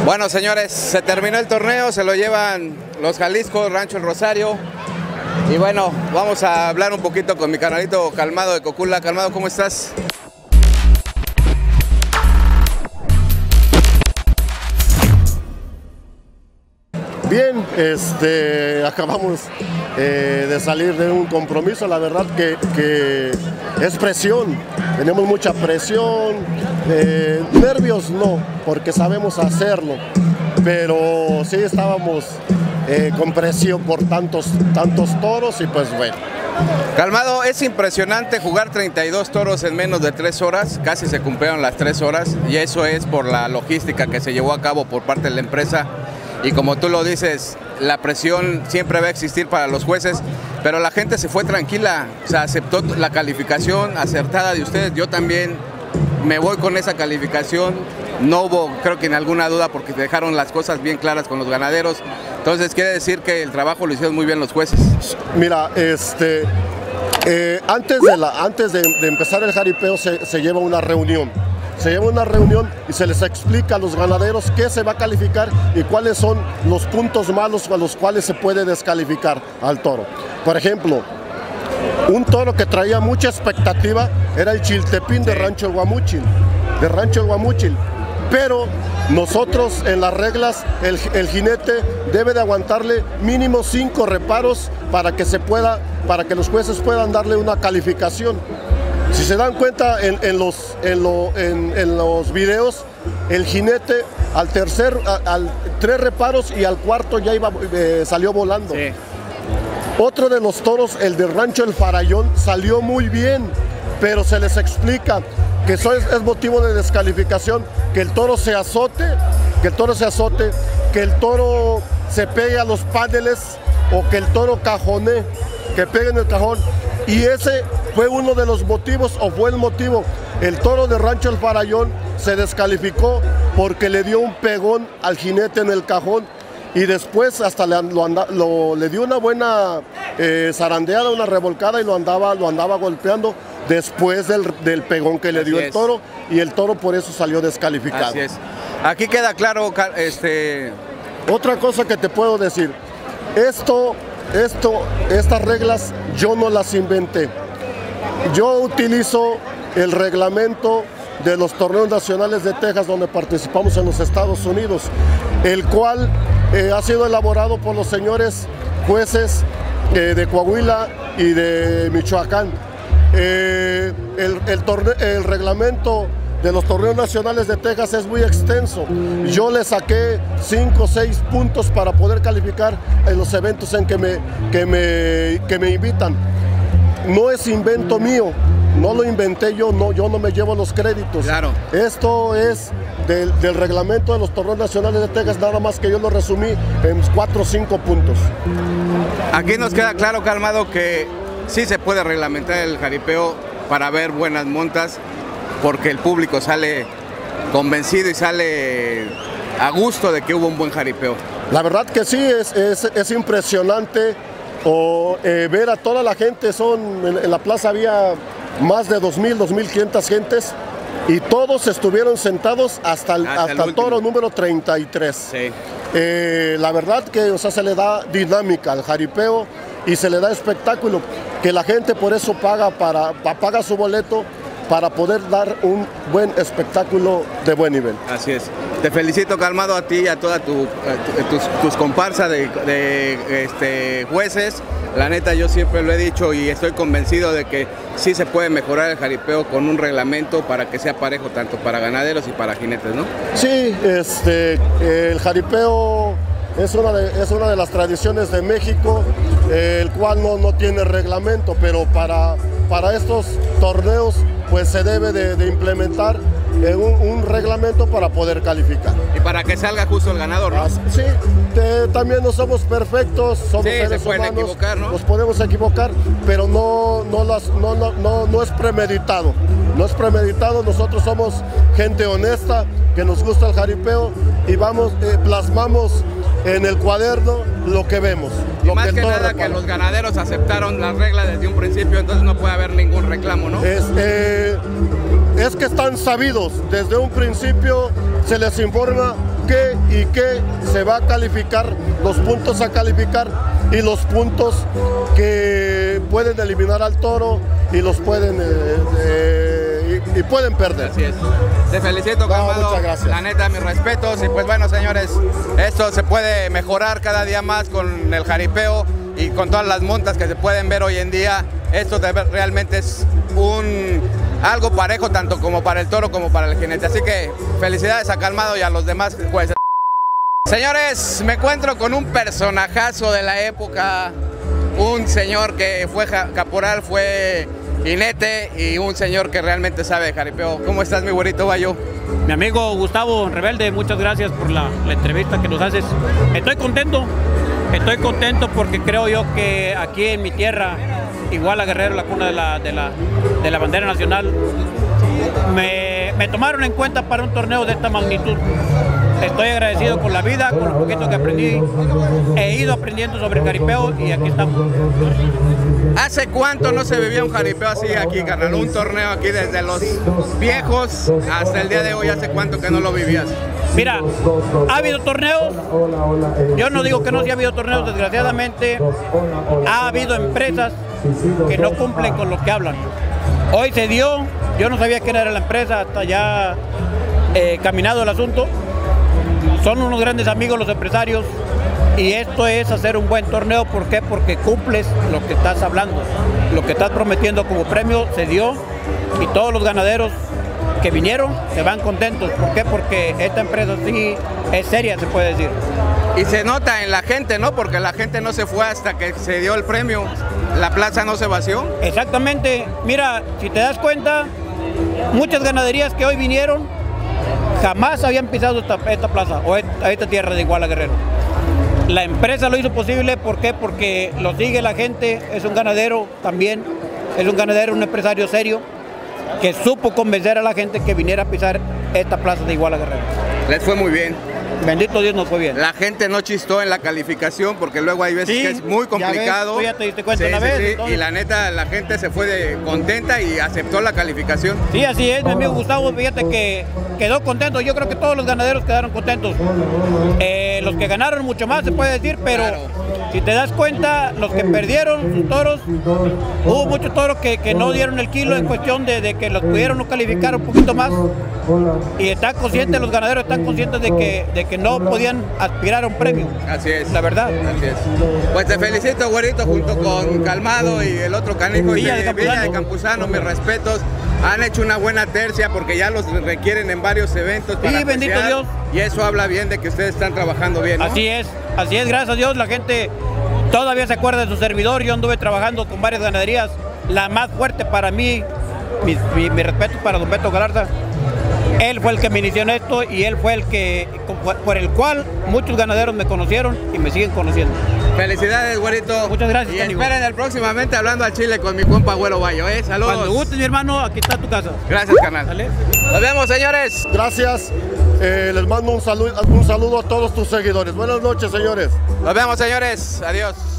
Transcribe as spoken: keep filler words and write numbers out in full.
Bueno, señores, se terminó el torneo, se lo llevan los Jalisco, Rancho El Rosario. Y bueno, vamos a hablar un poquito con mi canalito Calmado de Cocula. Calmado, ¿cómo estás? Bien, este, acabamos eh, de salir de un compromiso, la verdad que, que es presión, tenemos mucha presión, eh, nervios no, porque sabemos hacerlo, pero sí estábamos eh, con presión por tantos, tantos toros y pues bueno. Calmado, es impresionante jugar treinta y dos toros en menos de tres horas, casi se cumplieron las tres horas y eso es por la logística que se llevó a cabo por parte de la empresa. Y como tú lo dices, la presión siempre va a existir para los jueces, pero la gente se fue tranquila, o sea, aceptó la calificación acertada de ustedes. Yo también me voy con esa calificación, no hubo, creo que en alguna duda, porque dejaron las cosas bien claras con los ganaderos. Entonces quiere decir que el trabajo lo hicieron muy bien los jueces. Mira, este, eh, antes, de, la, antes de, de empezar el jaripeo se, se lleva una reunión. Se lleva una reunión y se les explica a los ganaderos qué se va a calificar y cuáles son los puntos malos a los cuales se puede descalificar al toro. Por ejemplo, un toro que traía mucha expectativa era el Chiltepín de Rancho El Guamúchil, de Rancho El Guamúchil. Pero nosotros en las reglas el, el jinete debe de aguantarle mínimo cinco reparos para que se pueda, para que los jueces puedan darle una calificación. Si se dan cuenta en, en, los, en, lo, en, en los videos, el jinete al tercer, a, al tres reparos y al cuarto ya iba, eh, salió volando. Sí. Otro de los toros, el de Rancho El Farallón, salió muy bien, pero se les explica que eso es, es motivo de descalificación, que el toro se azote, que el toro se azote, que el toro se pegue a los paneles o que el toro cajone, que pegue en el cajón. Y ese fue uno de los motivos, o fue el motivo. El toro de Rancho El Farallón se descalificó porque le dio un pegón al jinete en el cajón y después hasta le, lo anda, lo, le dio una buena eh, zarandeada, una revolcada y lo andaba, lo andaba golpeando después del, del pegón que le Así dio es. el toro, y el toro por eso salió descalificado. Así es. Aquí queda claro, este... Otra cosa que te puedo decir, esto... Esto, estas reglas yo no las inventé. Yo utilizo el reglamento de los torneos nacionales de Texas donde participamos en los Estados Unidos, el cual eh, ha sido elaborado por los señores jueces eh, de Coahuila y de Michoacán. Eh, el, el, torneo, el reglamento de los torneos nacionales de Texas es muy extenso. Yo le saqué cinco o seis puntos para poder calificar en los eventos en que me, que me, que me invitan. No es invento mío, no lo inventé yo, no, yo no me llevo los créditos. Claro. Esto es del, del reglamento de los torneos nacionales de Texas, nada más que yo lo resumí en cuatro o cinco puntos. Aquí nos queda claro, Calmado, que sí se puede reglamentar el jaripeo para ver buenas montas, porque el público sale convencido y sale a gusto de que hubo un buen jaripeo. La verdad que sí, es, es, es impresionante o, eh, ver a toda la gente. Son, en, en la plaza había más de dos mil, dos mil quinientas gentes y todos estuvieron sentados hasta el, hasta hasta el toro número treinta y tres. Sí. Eh, la verdad que, o sea, se le da dinámica al jaripeo y se le da espectáculo, que la gente por eso paga, para, paga su boleto, para poder dar un buen espectáculo de buen nivel. Así es. Te felicito, Calmado, a ti y a toda tu, a tus, tus comparsas de, de este, jueces. La neta, yo siempre lo he dicho y estoy convencido de que sí se puede mejorar el jaripeo con un reglamento para que sea parejo tanto para ganaderos y para jinetes, ¿no? Sí, este, el jaripeo es una de, es una de las tradiciones de México, eh, el cual no, no tiene reglamento, pero para, para estos torneos pues se debe de, de implementar eh, un, un reglamento para poder calificar. Y para que salga justo el ganador, ¿no? Sí, te, también no somos perfectos, somos sí, seres se pueden humanos, equivocar, ¿no? Nos podemos equivocar, pero no, no, las, no, no, no, no es premeditado, no es premeditado. Nosotros somos gente honesta, que nos gusta el jaripeo y vamos, eh, plasmamos en el cuaderno lo que vemos. Y lo más que que nada repara. que los ganaderos aceptaron las reglas desde un principio, entonces no puede haber ningún reclamo, ¿no? Es, eh, es que están sabidos, desde un principio se les informa qué y qué se va a calificar, los puntos a calificar y los puntos que pueden eliminar al toro y los pueden eh, eh, y, y pueden perder. Así es. Te felicito, Calmado. No, muchas gracias. La neta, mis respetos. Y pues bueno, señores, esto se puede mejorar cada día más con el jaripeo y con todas las montas que se pueden ver hoy en día. Esto de ver, realmente es un algo parejo tanto como para el toro como para el jinete. Así que felicidades a Calmado y a los demás jueces. Señores, me encuentro con un personajazo de la época, un señor que fue caporal, fue jinete y un señor que realmente sabe de jaripeo. ¿Cómo estás, mi güerito Bayo? Mi amigo Gustavo Rebelde, muchas gracias por la, la entrevista que nos haces. Estoy contento, estoy contento porque creo yo que aquí en mi tierra, Iguala Guerrero, la cuna de la, de la, de la bandera nacional, me, me tomaron en cuenta para un torneo de esta magnitud. Estoy agradecido con la vida, con lo poquito que aprendí. He ido aprendiendo sobre el jaripeo y aquí estamos. ¿Hace cuánto no se vivía un jaripeo así aquí, carnal? Un torneo aquí desde los viejos hasta el día de hoy. ¿Hace cuánto que no lo vivías? Mira, ha habido torneos. Yo no digo que no, sí ha habido torneos, desgraciadamente. Ha habido empresas que no cumplen con lo que hablan. Hoy se dio, yo no sabía quién era la empresa hasta ya eh, caminado el asunto. Son unos grandes amigos los empresarios y esto es hacer un buen torneo. ¿Por qué? Porque cumples lo que estás hablando, lo que estás prometiendo como premio se dio y todos los ganaderos que vinieron se van contentos. ¿Por qué? Porque esta empresa sí es seria, se puede decir. Y se nota en la gente, ¿no? Porque la gente no se fue hasta que se dio el premio, la plaza no se vació. Exactamente, mira, si te das cuenta, muchas ganaderías que hoy vinieron jamás habían pisado esta, esta plaza o esta, esta tierra de Iguala Guerrero. La empresa lo hizo posible, ¿por qué? Porque lo sigue la gente, es un ganadero también, es un ganadero, un empresario serio, que supo convencer a la gente que viniera a pisar esta plaza de Iguala Guerrero. Les fue muy bien. Bendito Dios, nos fue bien. La gente no chistó en la calificación porque luego hay veces sí, que es muy complicado. Ya, ves, tú ya te diste cuenta sí, una sí, vez. Sí. Y la neta, la gente se fue de contenta y aceptó la calificación. Sí, así es, mi amigo Gustavo, fíjate que quedó contento. Yo creo que todos los ganaderos quedaron contentos. Eh, los que ganaron mucho más, se puede decir, pero claro, si te das cuenta, los que perdieron sus toros, hubo muchos toros que, que no dieron el kilo en cuestión de, de que los pudieron no calificar un poquito más. Y están conscientes, los ganaderos están conscientes de que, de que no podían aspirar a un premio. Así es. La verdad. Así es. Pues te felicito, güerito, junto con Calmado y el otro canijo Villa de, de Villa de Campuzano, mis respetos. Han hecho una buena tercia porque ya los requieren en varios eventos para sí, bendito apreciar, Dios. Y eso habla bien de que ustedes están trabajando bien, ¿no? Así es, así es, gracias a Dios. La gente todavía se acuerda de su servidor. Yo anduve trabajando con varias ganaderías. La más fuerte para mí, mi, mi, mi respeto para don Beto Galarza. Él fue el que me inició en esto y él fue el que, por el cual muchos ganaderos me conocieron y me siguen conociendo. Felicidades, güerito. Muchas gracias. Y esperen el próximamente hablando al Chile con mi compa Güero Bayo, ¿eh? Saludos. Cuando gustes, mi hermano, aquí está tu casa. Gracias, canal. ¿Sale? Nos vemos, señores. Gracias. Eh, les mando un saludo, un saludo a todos tus seguidores. Buenas noches, señores. Nos vemos, señores. Adiós.